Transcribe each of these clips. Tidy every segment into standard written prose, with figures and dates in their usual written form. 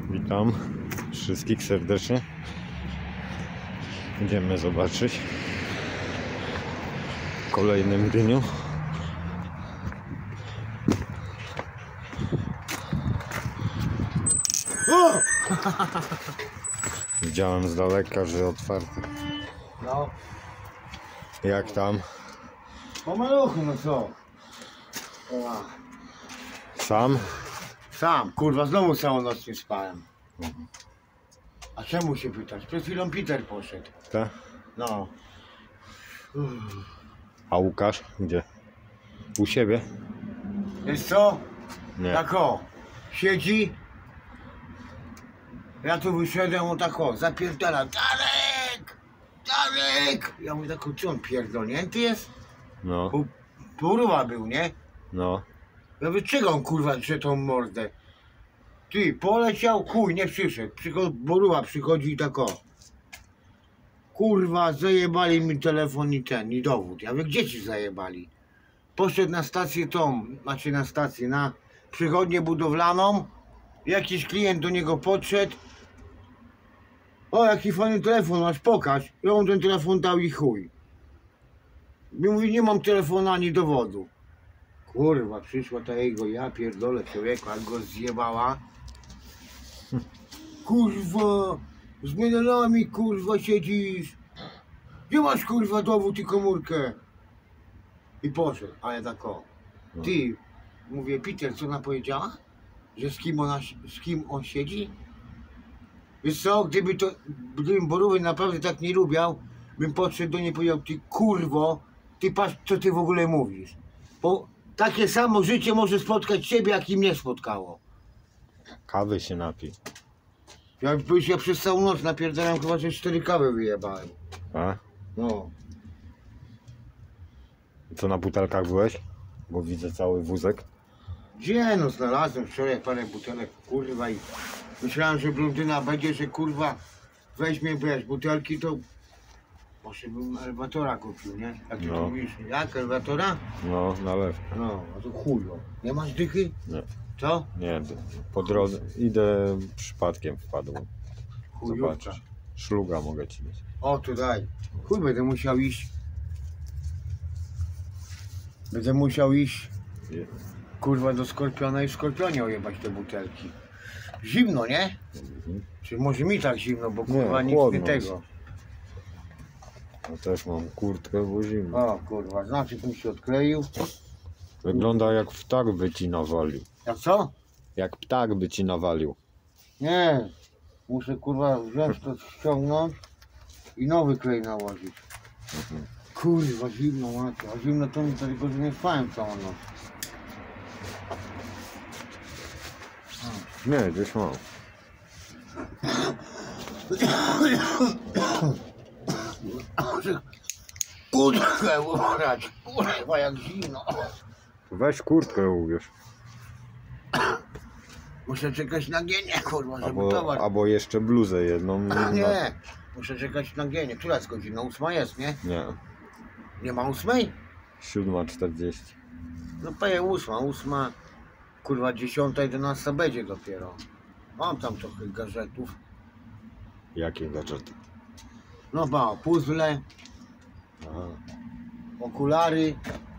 Witam wszystkich serdecznie. Idziemy zobaczyć w kolejnym dniu. Widziałem z daleka, że otwarty. No. Jak tam? Po maluchu, no co? Sam? Sam, kurwa, znowu całą noc nie spałem. A czemu się pytasz? Przed chwilą Peter poszedł. Tak? No. A Łukasz? Gdzie? U siebie? Wiesz co? Nie. Tak o, siedzi. Ja tu wyszedłem, on tak o, zapierdala. Darek! Darek! Ja mówię tak, czy on pierdolnięty jest? No, Kurwa był, nie? no. Ja mówię, czego on kurwa drze tą mordę? Ty, poleciał, chuj, nie przyszedł. Boruła przychodzi i tak o. Kurwa, zajebali mi telefon i ten, i dowód. Ja mówię, gdzie ci zajebali? Poszedł na stację tą, znaczy na stację, na przychodnię budowlaną. Jakiś klient do niego podszedł. O, jaki fajny telefon masz, pokaż. I on ten telefon dał i chuj. I mówi, nie mam telefonu ani dowodu. Kurwa, przyszła ta jego, ja pierdolę człowieku, jak go zjebała. Kurwa, z medalami kurwa siedzisz. Gdzie masz kurwa dowód i komórkę? I poszedł, a ja tak o. Ty, mówię, Peter, co ona powiedziała? Że z kim on siedzi? Wiesz co, gdybym Borówy naprawdę tak nie lubiał, bym podszedł do niej i powiedział, ty kurwo, ty patrz, co ty w ogóle mówisz. Bo takie samo życie może spotkać ciebie, jak i mnie spotkało. Kawy się napij. Ja przez całą noc napierdalam, chyba że 4 kawy wyjebałem. A? No. Co, na butelkach byłeś? Bo widzę cały wózek. Gdzie no, znalazłem wczoraj parę butelek, kurwa, i myślałem, że blondyna będzie, że kurwa weźmie, wiesz, butelki, to może bym elewatora kupił, nie? Jak ty No. to mówisz, jak elewatora? No, na lewo. No, a to chujo. Nie masz dychy? Nie. Co? Nie, po drodze idę, przypadkiem wpadłem. Chujówka. Zobaczysz. Szluga mogę ci dać. O, tu daj. Chuj, będę musiał iść. Będę musiał iść, kurwa, do Skorpiona i w Skorpionie ojebać te butelki. Zimno, nie? Czy może mi tak zimno, bo kurwa nic nie chłodno tego. Ja też mam kurtkę, bo zimno. O kurwa, znaczy bym się odkleił. Wygląda jak ptak by ci nawalił. A co? Jak ptak by ci nawalił. Nie. Muszę kurwa wziąć to, ściągnąć i nowy klej nałożyć. Kurwa, zimno macie. A zimno to mi tylko, że nie spałem całą noc. Nie, gdzieś mam. Kurwa, ubrać. Kurwa, jak zimno. Weź kurtkę ubierz. Muszę czekać na gienie, kurwa, żeby towar. Albo jeszcze bluzę jedną. Nie, muszę czekać na gienie. Która jest godzina? 8 jest, nie? Nie. Nie ma 8? 7:40. No paje 8, kurwa 10, 11 będzie dopiero. Mam tam trochę gadżetów. Jakie gadżety? No ba, puzzle, Aha. okulary.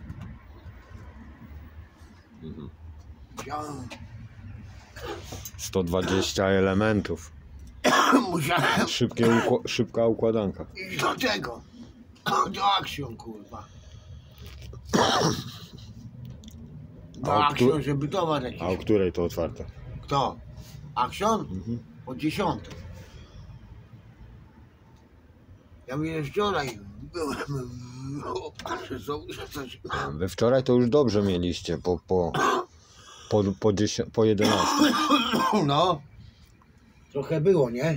Mhm. Ja 120 elementów. musiałem Szybka układanka. iść do tego. Do Action, kurwa. Do A o Action, żeby towar jakiś. A o której to otwarte? Kto? Action? Mhm. O 10. Ja mówię, wczoraj byłem. Coś. Wy wczoraj to już dobrze mieliście po 11. No. Trochę było, nie?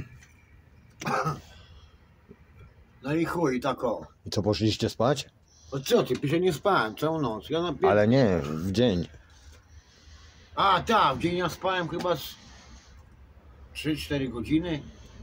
No i chuj, tak o. I co, poszliście spać? O co ty, pisze, nie spałem całą noc. Ja Ale nie, w dzień. A tak, w dzień ja spałem chyba z 3-4 godziny.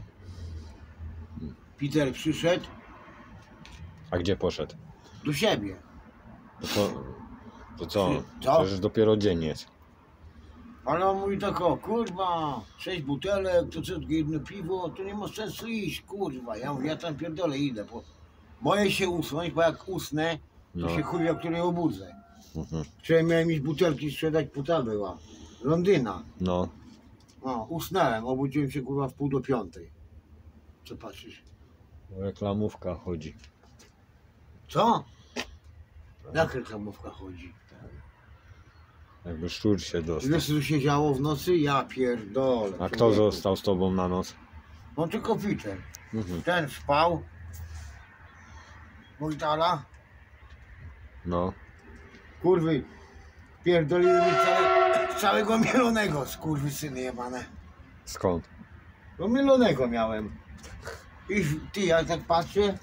Peter przyszedł A gdzie poszedł? do siebie. To co? Co? Przecież dopiero dzień jest. Ale on mówi tak, o kurwa, 6 butelek, to co, jedno piwo, to nie ma sensu iść, kurwa. Ja mówię, ja tam pierdolę, idę, bo boję się usnąć, bo jak usnę, to No. się chuj, o której obudzę. Mhm. Wczoraj miałem iść butelki sprzedać, puta była. Londyna. No. No, usnąłem, obudziłem się kurwa w 4:30. Co patrzysz? Reklamówka chodzi. Co? Jak reklamówka chodzi? Jakby szczur się dostał. Wiesz co tu się działo w nocy? Ja pierdolę. A kto człowieku. został z tobą na noc? No tylko Peter. Mhm. Ten spał. Wojtala. No. Kurwy. Pierdoliły mi całego mielonego, skurwysyny jebane. Skąd? No mielonego miałem. I ty, ja tak patrzę.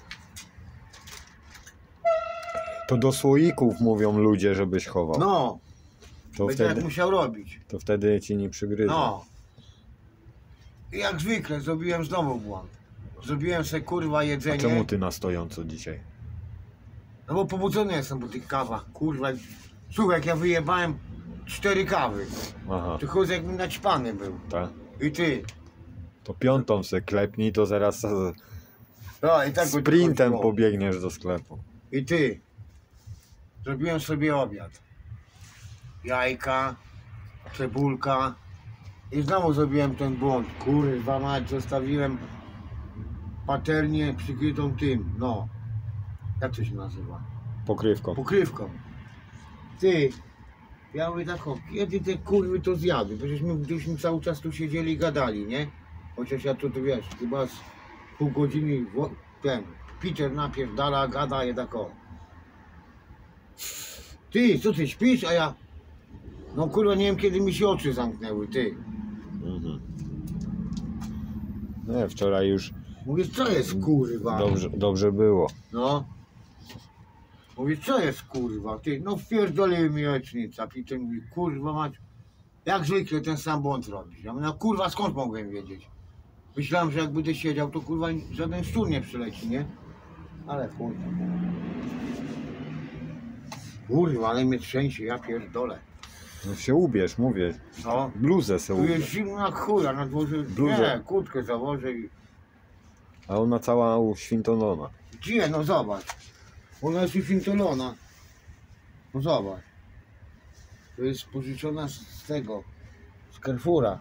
To do słoików mówią ludzie, żebyś chował. No. To Będzie jak wtedy, musiał robić. to wtedy ci nie przygryzą. No. I jak zwykle zrobiłem znowu błąd. Zrobiłem sobie kurwa A jedzenie. czemu ty na stojąco dzisiaj? No bo pobudzony jestem po tych kawach, kurwa. Słuchaj, jak ja wyjebałem 4 kawy. Aha, To chodzę jakbym naćpany był. tak. I ty. To piątą se klepnij, to zaraz No i tak by to sprintem chodziło. pobiegniesz do sklepu. I ty. Zrobiłem sobie obiad. Jajka, cebulka. I znowu zrobiłem ten błąd. Kurwa mać, zostawiłem patelnię przykrytą tym, no. Jak to się nazywa? Pokrywką. Pokrywką. Ty, ja mówię tak, o, kiedy te kurwy to zjadły? Przecież my gdyśmy cały czas tu siedzieli i gadali, nie? Chociaż ja tu wiesz, chyba z pół godziny ten Peter napierdala, gada i tak o. Ty, co ty śpisz? A ja, no kurwa, nie wiem kiedy mi się oczy zamknęły, ty. Mhm. Nie, wczoraj już Mówię, co jest kurwa? dobrze było. No. Mówię, co jest kurwa? Ty, no wpierdoliły mi lecznica. Peter mówi, kurwa mać, jak zwykle ten sam błąd robisz. Ja mówię, no kurwa, skąd mogłem wiedzieć? Myślałem, że jak będę siedział, to kurwa żaden szczur nie przyleci, nie? Ale chuj. Kurwa, ale mnie trzęsie, ja pierdolę. No się ubierz, mówię. No. Bluzę se Tu jest ubierz. zimno jak chuj, a na dworze, Bluzę. nie, kurtkę założę i... A ona cała uświntolona. Gdzie? No zobacz. Ona jest uświntolona. No zobacz. To jest pożyczona z tego, z Carrefoura.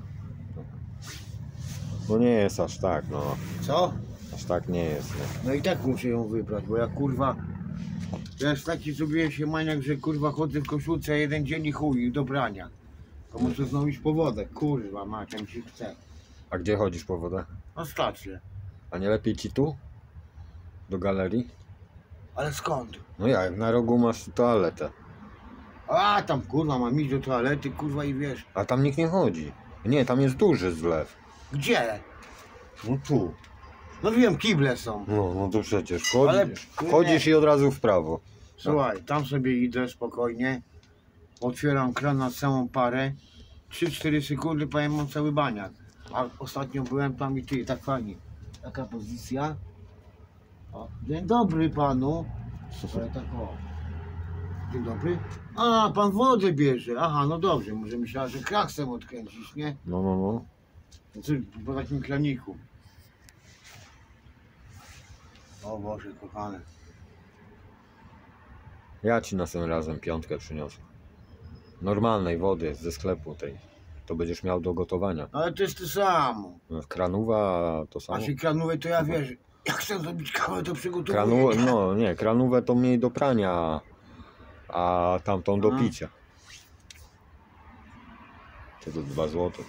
No nie jest aż tak, no. Co? Aż tak nie jest, nie. No i tak muszę ją wybrać, bo ja kurwa... Ja już taki zrobiłem się maniak, że kurwa chodzę w koszulce jeden dzień i chuj, do brania. To muszę znowu iść po wodę. Kurwa maciam ci chce. A gdzie chodzisz po wodę? Na stację. A nie lepiej ci tu? Do galerii? Ale skąd? No jak, na rogu masz toaletę. A tam kurwa mam iść do toalety, kurwa i wiesz. A tam nikt nie chodzi. Nie, tam jest duży zlew. Gdzie? No tu. No wiem, kible są. No to przecież Ale- chodzisz. Chodzisz i od razu w prawo. Słuchaj, tam sobie idę spokojnie. Otwieram kran na całą parę. 3-4 sekundy, powiem, mam cały baniak. A ostatnio byłem tam i ty, tak fajnie. Taka pozycja. O, dzień dobry panu. Ale tak o. Dzień dobry. A, pan wodę bierze. Aha, no dobrze, może myślałem, że krak chcę odkręcić, nie? No. No co, po takim kraniku. O Boże, kochany. Ja ci następnym razem piątkę przyniosę. Normalnej wody ze sklepu tej. To będziesz miał do gotowania. Ale to jest to samo. Kranówa to samo. A się kranówę to ja wiesz, jak chcę zrobić kawę, to przygotuję. No nie, kranówę to mniej do prania, a tamtą do A. picia. To 2 złote.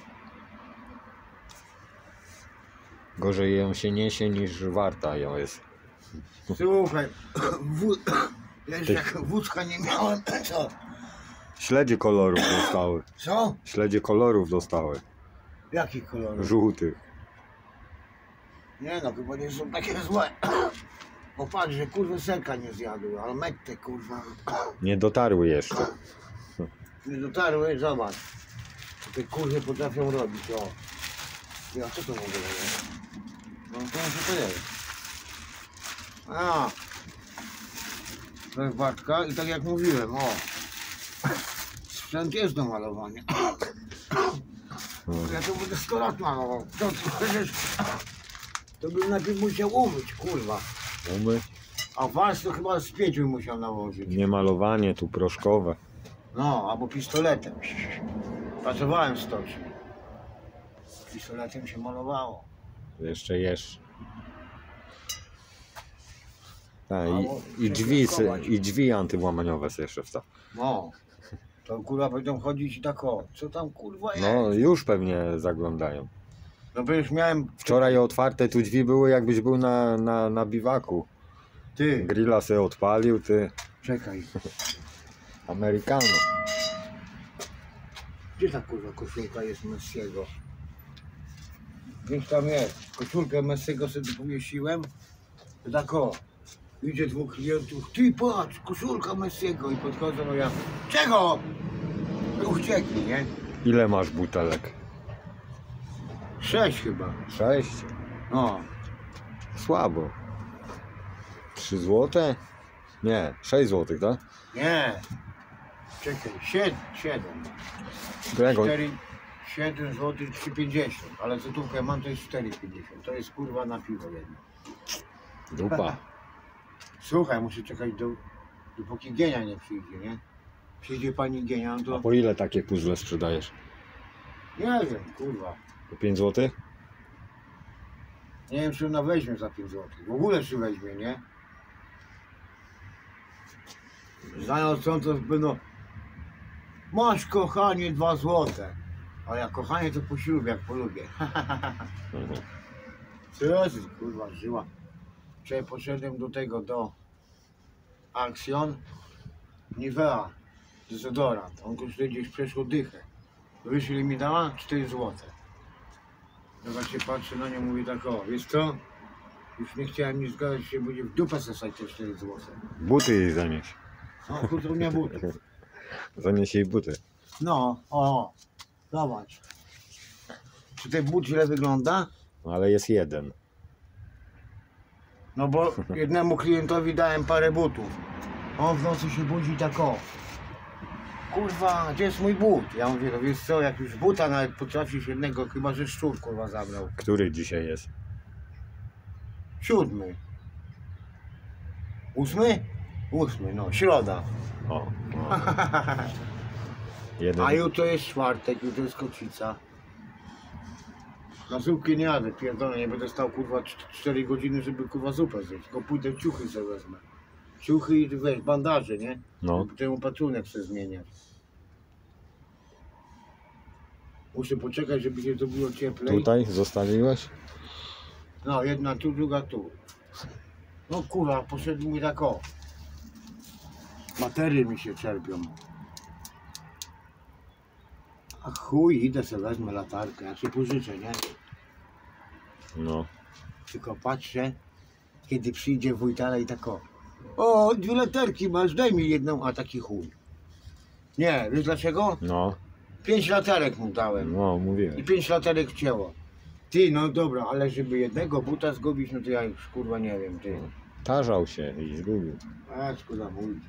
Gorzej ją się niesie niż warta ją jest. Słuchaj, wiesz, jak wódka nie miałem, co? Śledzie kolorów dostały. Co? Śledzie kolorów dostały. Jakich kolorów? Żółtych. Nie no, chyba nie są takie złe. Bo patrz, że kurwa serka nie zjadły, ale metę kurwa. Nie dotarły jeszcze. Nie dotarły, zobacz. Te kurwy potrafią robić, o. Ja co to mogę robić? No to co to jest? A. To jest Bartka i tak jak mówiłem, o. Sprzęt jest do malowania. No. Ja to będę 100 lat malował. To bym najpierw musiał umyć, kurwa. Umy, A was to chyba z 5 bym musiał nałożyć. nie malowanie, tu proszkowe. No, albo pistoletem. Pracowałem w stoczni. Pistoletem się malowało. Jeszcze jesz. Tak, Albo i drzwi, prześrodkować. i drzwi antywłamaniowe sobie jeszcze wstaw. No. To kurwa będą chodzić i tak o. Co tam kurwa jest? No już pewnie zaglądają. No bo już miałem... Wczoraj otwarte tu drzwi były, jakbyś był na biwaku. Ty, Grilla sobie odpalił, ty. czekaj. Amerykano. Gdzie ta kurwa koszulka jest Messiego? Gdzieś tam jest. Koszulkę Messiego sobie powiesiłem. To tak o. Idzie 2 klientów. Ty patrz, koszulka Messiego. I podchodzą, no ja... Czego? No uciekli, nie? Ile masz butelek? 6 chyba. 6? No. Słabo. 3 złote? Nie, 6 złotych, tak? Nie. Czekaj, 7. Którego? 7 zł 3,50. Ale złotówkę mam, to jest 4,50. To jest kurwa na piwo jedno. Dupa. Słuchaj, muszę czekać dopóki Gienia nie przyjdzie, nie? Przyjdzie pani Gienia, no A to... po ile takie puzzle sprzedajesz? Nie wiem, kurwa. Po 5 złotych? Nie wiem, czy ona weźmie za 5 zł. W ogóle czy weźmie, nie? Znając co, to będą... Masz kochanie 2 złote. A ja kochanie to po ślubie, jak polubię. Mhm. Co jest, kurwa, żyła. Wczoraj poszedłem do tego, do Action Nivea dezodorant. On kosztuje gdzieś przeszło dychę. Wiesz ile mi dała? 4 złote. Ja tak się patrzę na nią, mówię tak o, wiesz co? Już nie chciałem nic zgadzać, się będzie w dupę sesać te 4 złote. Buty jej zanieś. No kurczę, u mnie buty. Zanieś jej buty. No, o, zobacz. Czy ten but źle wygląda? No, ale jest jeden. No bo jednemu klientowi dałem parę butów. On w nocy się budzi tak o. Kurwa, gdzie jest mój but? Ja mówię, no wiesz co, jak już buta nawet potrafisz jednego, chyba że szczur kurwa zabrał. Który dzisiaj jest? 7. 8? 8, no, środa. O. Jeden. A jutro jest czwartek, jutro jest kocica. Na zupkę nie jadę, pierdolę, nie będę stał kurwa 4 godziny, żeby kurwa zupę zjeść. Tylko pójdę ciuchy sobie wezmę. Ciuchy i weź, bandaże, nie? No. Temu patrunek chcę zmieniać. Muszę poczekać, żeby się zrobiło cieplej. Tutaj zostawiłeś? No, jedna tu, druga tu. No kurwa, poszedł mi tak o. Baterie mi się czerpią. A chuj, idę sobie wezmę latarkę, ja się pożyczę, nie? No. Tylko patrzę, kiedy przyjdzie wójtala i tak o, 2 latarki masz, daj mi jedną, a taki chuj. Nie, wiesz dlaczego? No. 5 latarek mu dałem No, i mówiłem. 5 latarek wcięło. Ty, no dobra, ale żeby jednego buta zgubić, no to ja już kurwa nie wiem, ty. Tarzał się i zgubił. A kurwa mój.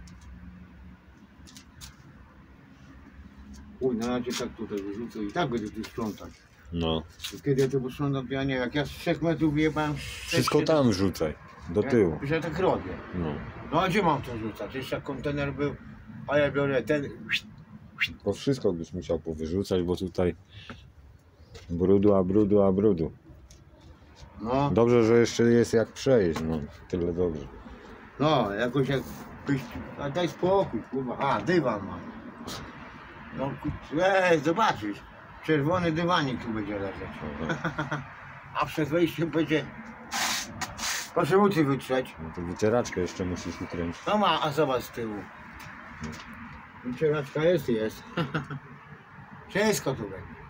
Uj, na razie tak tutaj wyrzucę i tak będę tu sprzątać. No. Kiedy ja to posprzątam, to ja nie wiem, jak ja z 3 metrów wyjebałem... Wszystko tam wrzucaj. Do tyłu. Ja tak robię. No. No a gdzie mam to rzucać? Jeszcze jak kontener był, a ja biorę ten... Bo wszystko byś musiał powyrzucać, bo tutaj brudu, a brudu, a brudu. No, Dobrze, że jeszcze jest jak przejść, no. Tyle dobrze. no, jakoś jak... A daj spokój, kurwa. A, dywan mam. No, zobaczysz. Czerwony dywanik tu będzie leżeć. Aha. A przed wejściem będzie... Proszę buty wytrzeć. No to wycieraczkę jeszcze musisz ukręcić. No ma, a zobacz z tyłu. Wycieraczka jest. Wszystko tu będzie.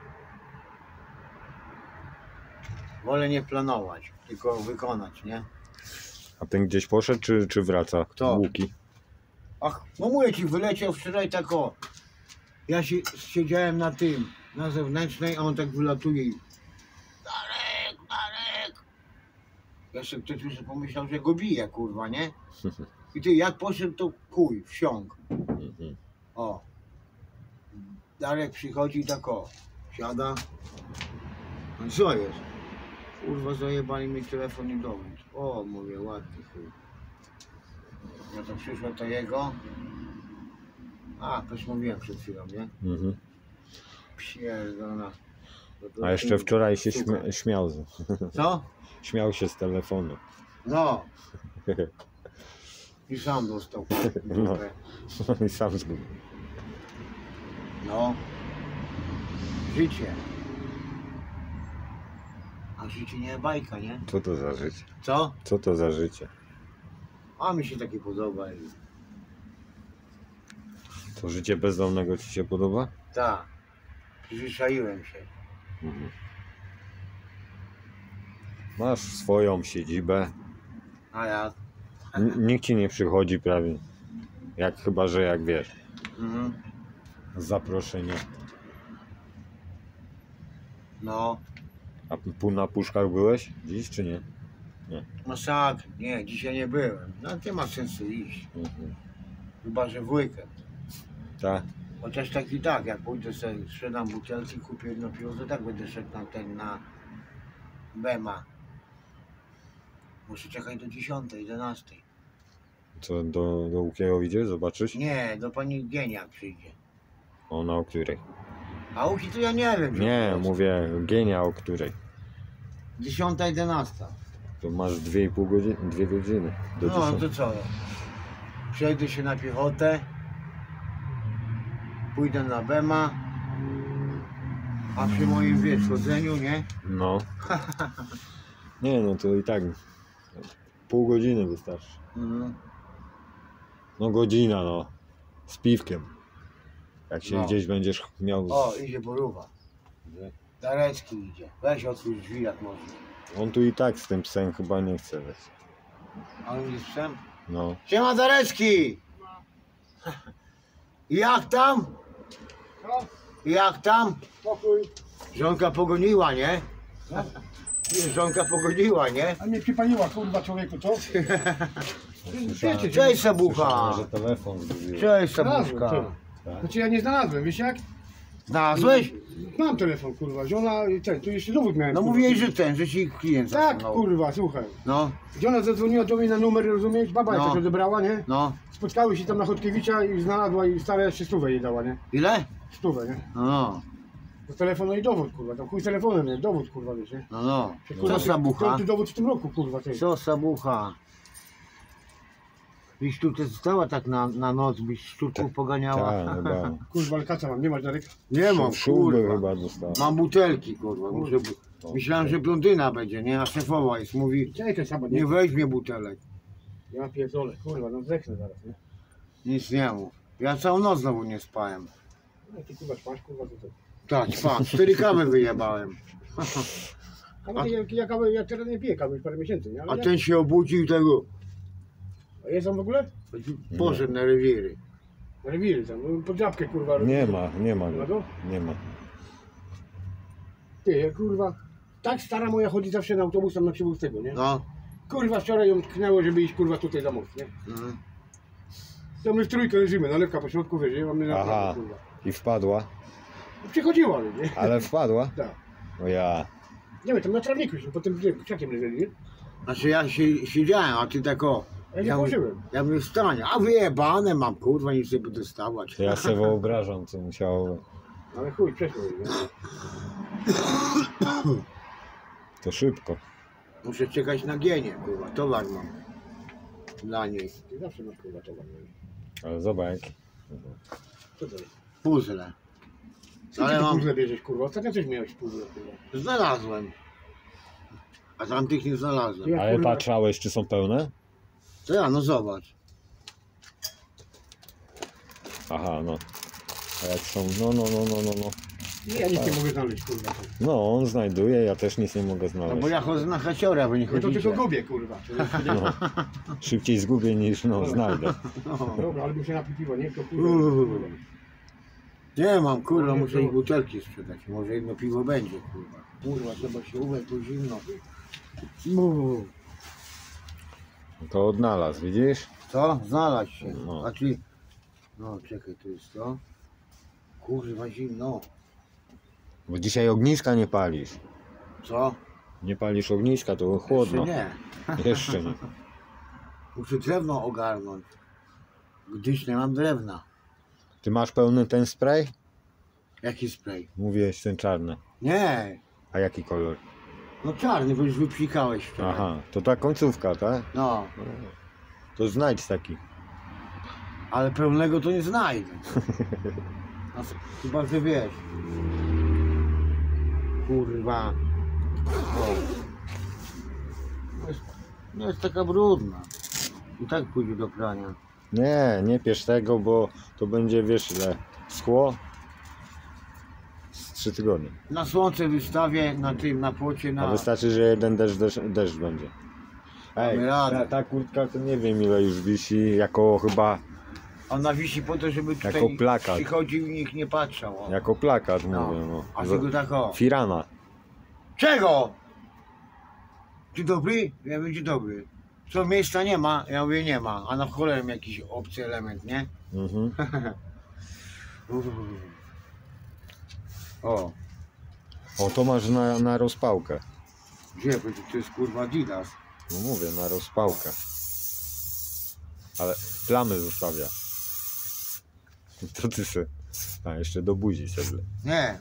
Wolę nie planować, tylko wykonać, nie? A ten gdzieś poszedł, czy wraca? Kto? Łuki. Ach, no mówię ci, wyleciał wczoraj tak o. Ja siedziałem na tym, na zewnętrznej, a on tak wylatuje i... Darek! Jeszcze ktoś już pomyślał, że go bije, kurwa, nie? I ty, jak poszedł, to kuj, wsiąk. Mhm. O. Darek przychodzi i tak o. Siada. No i co jest? Kurwa, zajebali mi telefon i dowód. O, mówię, ładny chuj. No to przyszło to jego. A, też mówiłem przed chwilą, nie? Mhm. Pierdolona. No to A jeszcze wczoraj się Super. śmiał. Co? Śmiał się z telefonu. No. I sam dostał. No. I sam zgubił. No. Życie. A życie nie bajka, nie? Co to za życie? Co? Co to za życie? A mi się takie podoba. To życie bezdomnego ci się podoba? Tak. Przyzwyczaiłem się. Mhm. Masz swoją siedzibę. A ja? Nikt ci nie przychodzi prawie. Chyba, że jak wiesz. Mhm. Zaproszenie. No. A na puszkach byłeś dziś czy nie? Masakra. Nie, dzisiaj nie byłem. No nie ma sensu iść. Mhm. Chyba, że w weekend. Tak? Chociaż tak i tak, jak pójdę sobie, sprzedam butelki, kupię jedno piwo, to tak będę szedł na Bema. Muszę czekać do 10, 11. Co, do Łukiego idziesz zobaczyć? Nie, do pani Genia przyjdzie. Ona o której? A Łuki to ja nie wiem. Nie, mówię Genia o której. 10, 11. To masz 2,5 godziny, 2 godziny do No 10. to co? Przejdę się na piechotę. Pójdę na Bema. A przy moim wiesz, chodzeniu, nie? No. Nie, no to i tak pół godziny wystarczy. Mhm. No godzina, no. Z piwkiem. Jak się No. gdzieś będziesz miał... O, idzie porówa. Darecki idzie. Weź otwórz drzwi jak możesz. On tu i tak z tym psem chyba nie chce wejść. A on jest psem? No. Siema Darecki! Jak tam? Jak tam? Spokój. Żonka pogoniła, nie? Żonka pogoniła, nie? A mnie przypaliła, kurwa, człowieku, co? Wiecie, Cześć Sabucha! Słyszałem, że telefon zgubiłem. Cześć Znalazłem, Sabuszka! ty. Znaczy ja nie znalazłem, wiesz jak? Znalazłeś? Mam telefon, kurwa, żona, tu jeszcze dowód miałem. No kurwa. mówiłeś, że ci klient Tak, zasunął. kurwa, słuchaj. No, Żona zadzwoniła do mnie na numer, rozumiesz? Baba No. coś odebrała, nie? no. Spotkały się tam na Chodkiewicza i znalazła i stara jeszcze 100 jej dała, nie? Ile? 100, nie? No, To telefon, no i dowód, kurwa, tam chuj z telefonem, nie? Dowód, kurwa, wiesz, nie? no. Kurwa, Co Sabucha? To dowód w tym roku, kurwa, ty. Co Sabucha? Byś tu też stała tak na noc, byś szczurków poganiała? Tak, chyba. Kurwa, ale kaca mam, nie masz, Darek? Nie mam, Szubę kurwa. chyba dostała. Mam butelki, kurwa. Myślałem, że blondyna będzie, nie? A szefowa jest, mówi, Czekaj, sama, nie weźmie butelek. Ja pierdolę, kurwa, no zdechnę zaraz, nie? Nic nie mów. Ja całą noc znowu nie spałem. No ty kurwa śpasz, kurwa, to co? Tak, spałem. 4 kawy wyjebałem. Kawa, ja teraz nie piję kawy już parę miesięcy, nie? A Ale ten się obudził tego. A jest on w ogóle? Poszedł na rewiry. Na rewiry tam, no, pod żabkę, kurwa. Nie ma Ma go. go? Nie ma. Ty, ja, kurwa, tak stara moja chodzi zawsze na autobus tam na Przywódzkiego, nie? No. Kurwa, wczoraj ją tknęło, żeby iść, kurwa, tutaj za most, nie? Mhm. To my w trójkę leżymy, nalewka po środku, wiesz, nie? Mamy na Aha. prawo, kurwa. I wpadła. Przychodziła, nie? Ale wpadła? Tak. O ja. Nie wiem, tam na trawniku się, potem gdzie, krzakiem leżeli, nie? Znaczy ja siedziałem, a ty tak o. Ja nie mówię- położyłem. Ja mówię wstanie, a wyjebane mam, kurwa, nic nie będę stawać. To ja sobie wyobrażam, co musiało. Ale chuj, przeszło, nie? To szybko. Muszę czekać na Gienię, kurwa, towar mam. Dla niej. Ty zawsze masz, kurwa, towar, nie? Ale zobacz. Co to jest? Puzzle. Co Ale ty mam- puzzle bierzesz, kurwa? Ostatnio coś miałeś puzzle, kurwa. Znalazłem. A tamtych nie znalazłem. Ja, Ale kurwa, patrzałeś, czy są pełne? To ja, no zobacz. Aha, no. A jak są. No. Ja nic nie mogę znaleźć, kurwa. No, on znajduje, ja też nic nie mogę No znaleźć. bo ja chodzę na hasiora, wy nie Ja to chodzicie. tylko gubię, kurwa. No. Szybciej zgubię niż znajdę. No. Dobra, ale bym się napił piwo, nie? To kurwa. Nie mam, kurwa, muszę ich butelki sprzedać. Może jedno piwo będzie, kurwa. Kurwa, trzeba się umyć, bo zimno. To odnalazł, widzisz? Co? Znalazł się. No. A ty... No, czekaj, to jest to. Kurwa, zimno. Bo dzisiaj ogniska nie palisz. Co? Nie palisz ogniska, to chłodno. Jeszcze nie. Jeszcze nie. Muszę drewno ogarnąć. Gdyż nie mam drewna. Ty masz pełny ten spray? Jaki spray? Mówiłeś ten czarny. Nie. A jaki kolor? No czarny, bo już wypsikałeś wczoraj. Aha, to ta końcówka, tak? No, To znajdź taki. ale pełnego to nie znajdę. Chyba, że wiesz. Kurwa. O. No jest taka brudna. I tak pójdzie do prania. Nie piesz tego, bo to będzie, wiesz ile, schło? Z 3 tygodnie. Na słońce wystawię, na tym, na płocie, A wystarczy, że jeden deszcz będzie. Ej, Mamy radę. ta kurtka to nie wiem ile już wisi, jako chyba, Ona wisi po to, żeby tutaj Jako plakat. przychodził i nikt nie patrzał. O. jako plakat No. mówię, no. A tego tak o. Firana. Czego? Dzień dobry? Ja mówię, dzień dobry. Co, miejsca nie ma? Ja mówię, nie ma. A na cholerę jakiś obcy element, nie? Mhm. O, O, to masz na rozpałkę. gdzie? Bo to jest kurwa Adidas. No mówię, na rozpałkę. Ale plamy zostawia. To ty se. A, jeszcze do buzi sobie. Nie.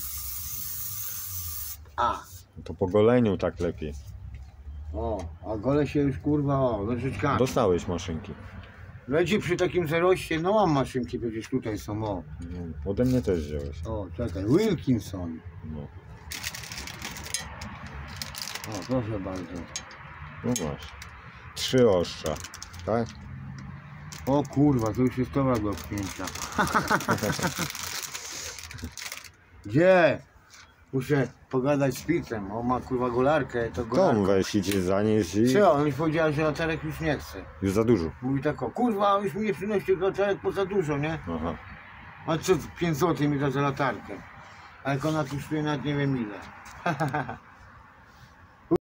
A, To po goleniu tak lepiej. o, a gole się już kurwa, o, nożyczkami. Dostałeś maszynki. Leci przy takim zeroście, no mam maszynki, przecież tutaj są, o. No, ode mnie też wziąłeś. O, czekaj, Wilkinson. No, O, proszę bardzo. no masz. 3 ostrza, tak? O kurwa, to już jest towar do wpięcia. Gdzie? Muszę pogadać z Pitem, on ma kurwa golarkę, to Tom golarkę. weź idzie zanieść i Co? On mi powiedział, że latarek już nie chce. już za dużo. Mówi tak, o, kurwa, już mi nie przynosi latarek, bo za dużo, nie? Aha. A co, 5 zł mi da za latarkę? A jak ona kosztuje nawet nie wiem ile.